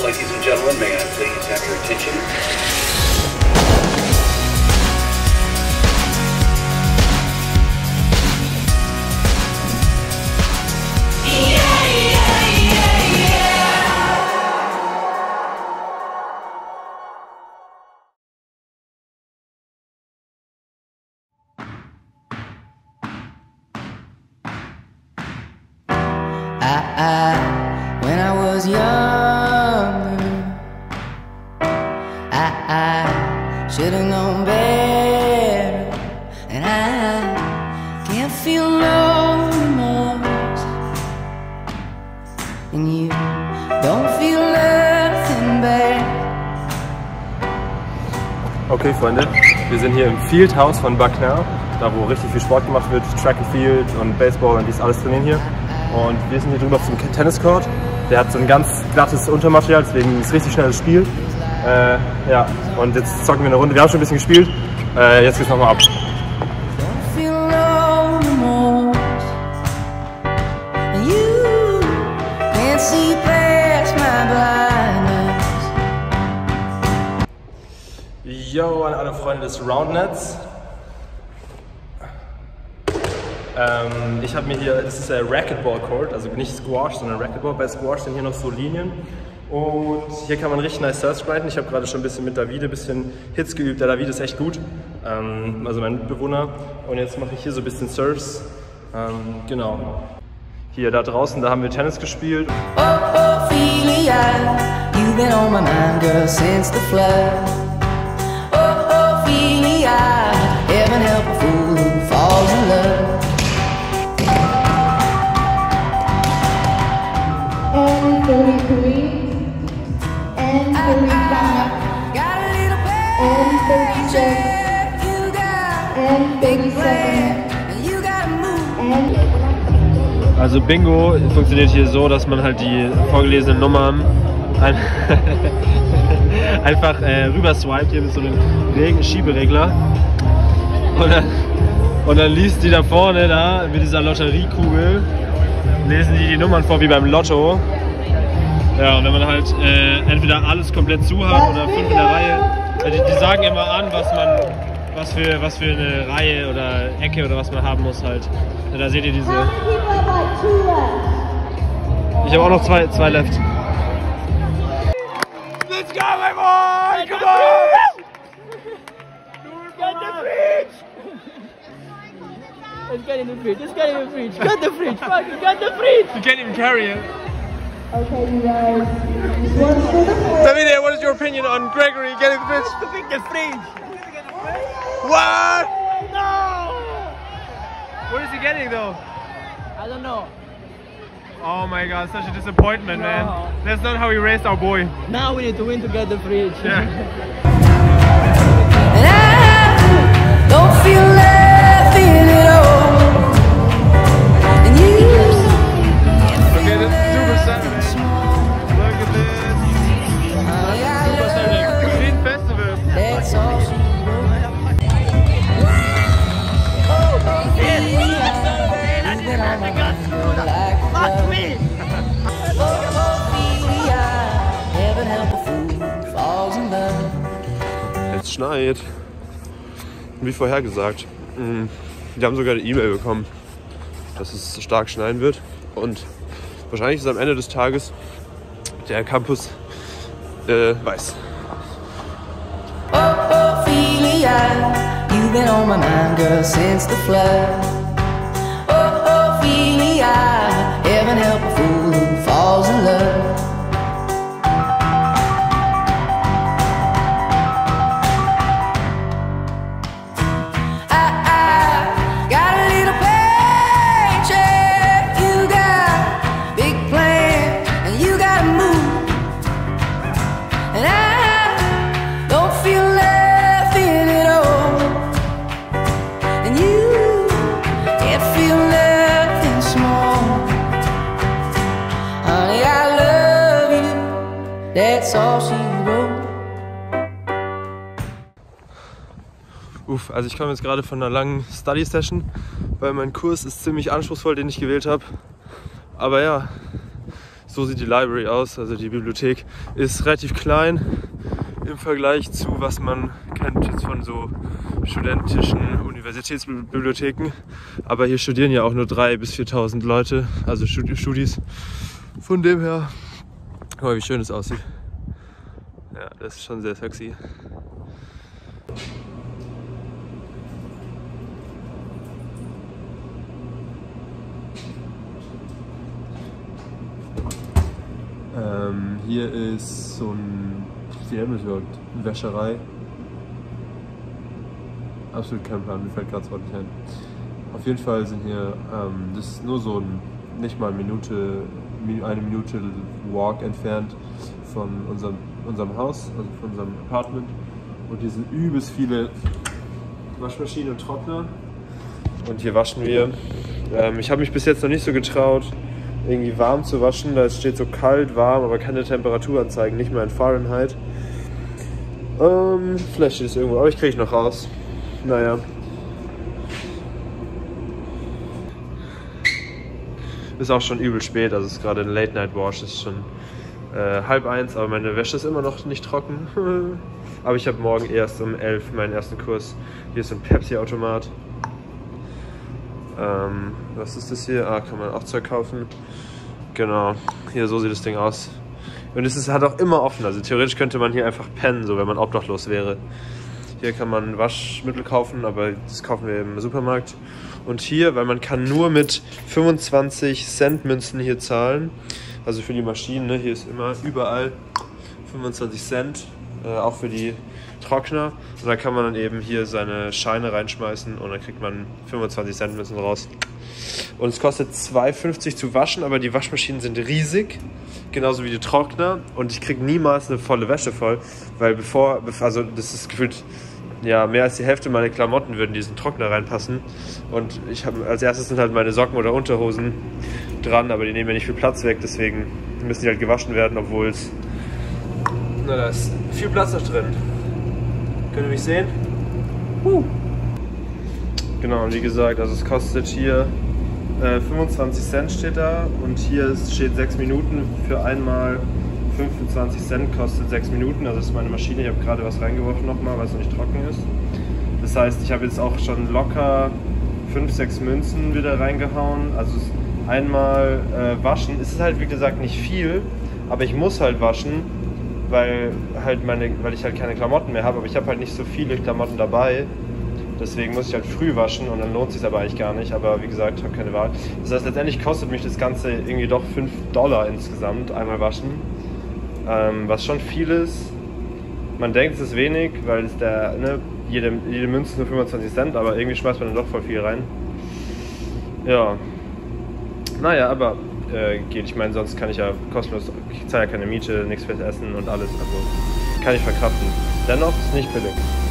ladies and gentlemen, may I please have your attention? When I was younger, I should have known better, and I can't feel no remorse, and you don't feel nothing bad. Okay, Freunde, wir sind hier im Fieldhouse von Bucknell, da wo richtig viel Sport gemacht wird, Track and Field und Baseball und dies alles trainieren hier. Und wir sind hier drüber auf dem Tenniscourt. Der hat so ein ganz glattes Untermaterial, deswegen ist es richtig schnelles Spiel. Ja, und jetzt zocken wir eine Runde. Wir haben schon ein bisschen gespielt. Jetzt geht's nochmal ab. Yo an alle Freunde des Roundnets. Ich habe mir hier, das ist der Racquetball Court, also nicht Squash, sondern Racquetball. Bei Squash sind hier noch so Linien und hier kann man richtig nice Serves reiten. Ich habe gerade schon ein bisschen mit Davide ein bisschen Hits geübt. Der Davide ist echt gut, also mein Mitbewohner. Und jetzt mache ich hier so ein bisschen Serves. Genau. Hier da draußen, da haben wir Tennis gespielt. Oh, Ophelia, you've been on my mind, girl, since the flood. Oh, Ophelia, heaven help a fool who falls in love. And 33, and 35, and 36, and 37, and... Also Bingo funktioniert hier so, dass man halt die vorgelesenen Nummern einfach rüber swiped hier mit so einem Schieberegler und dann liest die da vorne da mit dieser Lotteriekugel, lesen die Nummern vor wie beim Lotto. Ja, und wenn man halt entweder alles komplett zu hat oder 5 in der Reihe, die sagen immer an, was für eine Reihe oder Ecke oder was man haben muss halt. Ja, da seht ihr diese. Ich habe auch noch zwei left. Let's go, my boy! Come on! Get the fridge! Let's get in the fridge. Let's get in the fridge. Get the fridge. Fucking get the fridge. You can't even carry it. Okay, you guys. This one's for the fridge. Davide, what is your opinion on Gregory getting the fridge? To pick the fridge. What? No! What is he getting though? I don't know. Oh my god, such a disappointment, No. man. That's not how we raised our boy. Now we need to win to get the fridge. Yeah. And I don't feel nothing at all. And you Look at this Super Saturday. Look at this. Super Saturday. Green Festival. that's all she Es schneit. Wie vorhergesagt. Wir haben sogar eine E-Mail bekommen, dass es stark schneien wird. Und wahrscheinlich ist am Ende des Tages der Campus weiß. Oh, Ophelia, you've been on my mind, girl, since the flood. Oh, Ophelia, heaven help a fool who falls in love. I got a little paycheck, you got big plans, and you gotta move. And I don't feel nothing at all. And you can't feel nothing small. Honey, I love you, that's all she wrote. Uff, also ich komme jetzt gerade von einer langen Study-Session, weil mein Kurs ist ziemlich anspruchsvoll, den ich gewählt habe. Aber ja, So sieht die Library aus, also die Bibliothek ist relativ klein im Vergleich zu, was man kennt jetzt von so studentischen Universitätsbibliotheken. Aber hier studieren ja auch nur 3.000 bis 4.000 Leute, also Studis. Von dem her, guck mal, wie schön es aussieht. Ja, das ist schon sehr sexy. Hier ist so eine Wäscherei. Absolut kein Plan, mir fällt gerade das Wort nicht ein. Auf jeden Fall sind hier, das ist nur so nicht mal eine Minute Walk entfernt von unserem Haus, also von unserem Apartment. Und hier sind übelst viele Waschmaschinen und Trockner. Und hier waschen wir. Ich habe mich bis jetzt noch nicht so getraut, irgendwie warm zu waschen. Da steht so kalt, warm, aber keine Temperaturanzeigen, nicht mal in Fahrenheit. Vielleicht steht es irgendwo, aber ich kriege noch raus. Naja. Ist auch schon übel spät, also es ist gerade ein Late-Night-Wash, ist schon 12:30, aber meine Wäsche ist immer noch nicht trocken. Aber ich habe morgen erst um 11 meinen ersten Kurs. Hier ist so ein Pepsi-Automat. Was ist das hier? Kann man auch Zeug kaufen. Genau, hier so sieht das Ding aus. Und es ist halt auch immer offen, also theoretisch könnte man hier einfach pennen, so wenn man obdachlos wäre. Hier kann man Waschmittel kaufen, aber das kaufen wir im Supermarkt. Und hier, weil man kann nur mit 25 Cent Münzen hier zahlen, also für die Maschinen, ne? Hier ist immer überall 25 Cent, auch für die Trockner. Und da kann man dann eben hier seine Scheine reinschmeißen und dann kriegt man 25 Cent Münzen raus. Und es kostet 2,50 zu waschen, aber die Waschmaschinen sind riesig, genauso wie die Trockner. Und ich kriege niemals eine volle Wäsche voll, weil also das ist gefühlt, ja, mehr als die Hälfte meiner Klamotten würden in diesen Trockner reinpassen. Und als erstes sind halt meine Socken oder Unterhosen dran, aber die nehmen ja nicht viel Platz weg, deswegen müssen die halt gewaschen werden, obwohl es, da ist viel Platz noch drin. Könnt ihr mich sehen? Genau, und wie gesagt, also es kostet hier 25 Cent steht da und hier steht 6 Minuten für einmal 25 Cent kostet 6 Minuten, also das ist meine Maschine, ich habe gerade was reingeworfen nochmal, weil es noch nicht trocken ist. Das heißt, ich habe jetzt auch schon locker 5, 6 Münzen wieder reingehauen, also einmal waschen, es ist halt wie gesagt nicht viel, aber ich muss halt waschen, weil ich halt keine Klamotten mehr habe, aber ich habe halt nicht so viele Klamotten dabei. Deswegen muss ich halt früh waschen und dann lohnt es sich aber eigentlich gar nicht. Aber wie gesagt, ich habe keine Wahl. Das heißt, letztendlich kostet mich das Ganze irgendwie doch $5 insgesamt, einmal waschen. Was schon viel ist. Man denkt, es ist wenig, weil es jede Münze ist nur 25 Cent, aber irgendwie schmeißt man dann doch voll viel rein. Ja. Naja, aber geht. Ich meine, sonst kann ich ja kostenlos, ich zahle ja keine Miete, nichts fürs Essen und alles. Also kann ich verkraften. Dennoch ist es nicht billig.